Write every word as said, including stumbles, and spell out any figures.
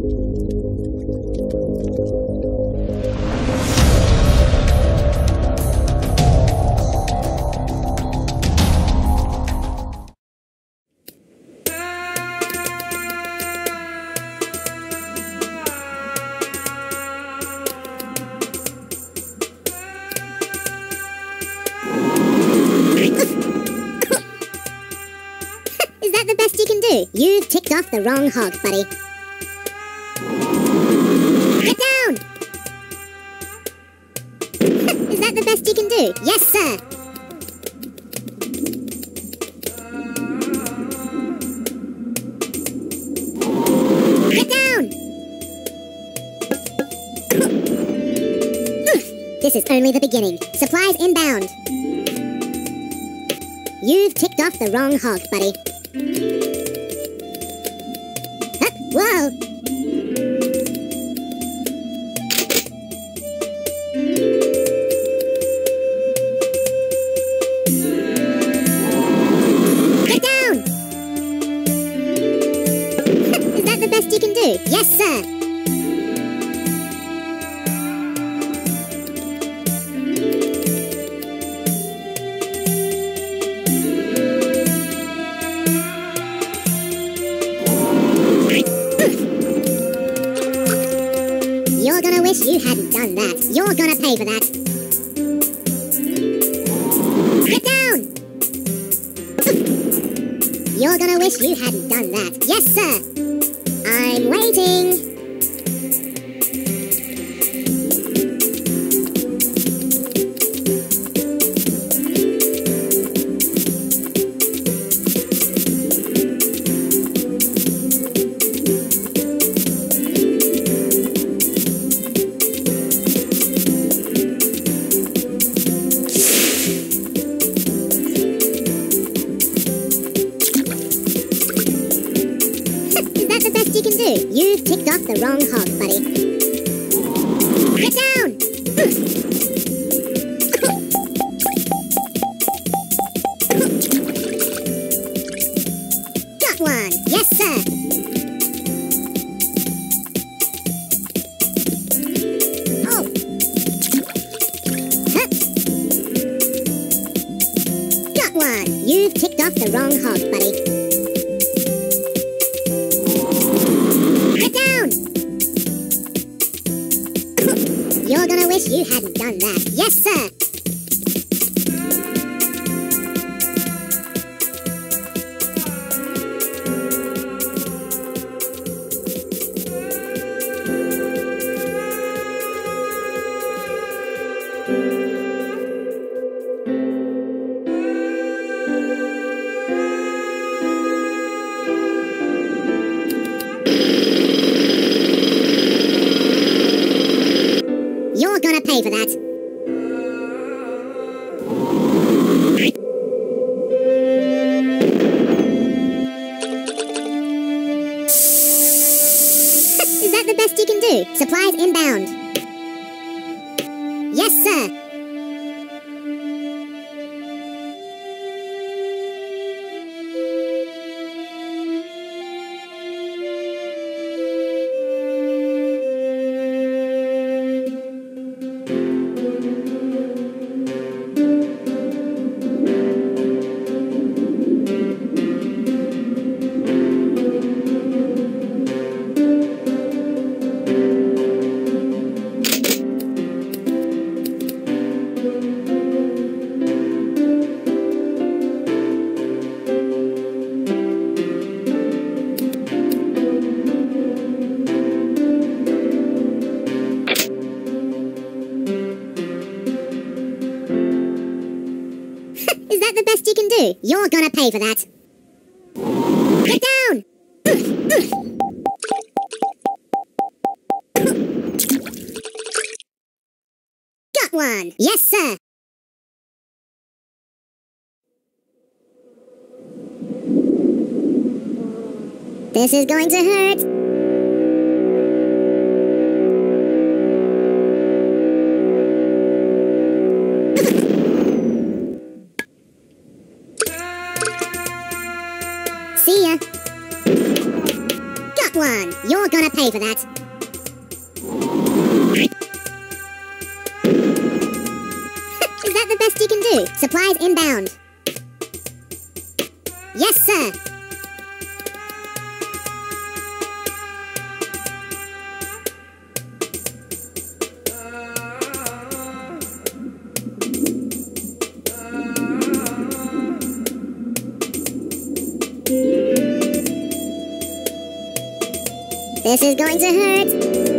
Is that the best you can do? You've ticked off the wrong hog, buddy. Get down! Is that the best you can do? Yes, sir! Get down! This is only the beginning. Supplies inbound. You've ticked off the wrong hog, buddy. Huh? Whoa! Get down! Is that the best you can do? Yes, sir! You're gonna wish you hadn't done that. You're gonna pay for that. Get down! You're gonna wish you hadn't done that. Yes, sir! I'm waiting! You can do. You've ticked off the wrong hog, buddy. Get down! Got one! Yes, sir! Oh! Huh. Got one! You've ticked off the wrong hog, buddy. You're gonna wish you hadn't done that. Yes, sir! You're gonna pay for that. Is that the best you can do? Supplies inbound. Yes, sir. Is that the best you can do? You're gonna pay for that. Get down! Got one! Yes, sir! This is going to hurt. See ya. Got one. You're gonna pay pay for that. Is that the best you can do? Supplies inbound. Yes, sir. This is going to hurt.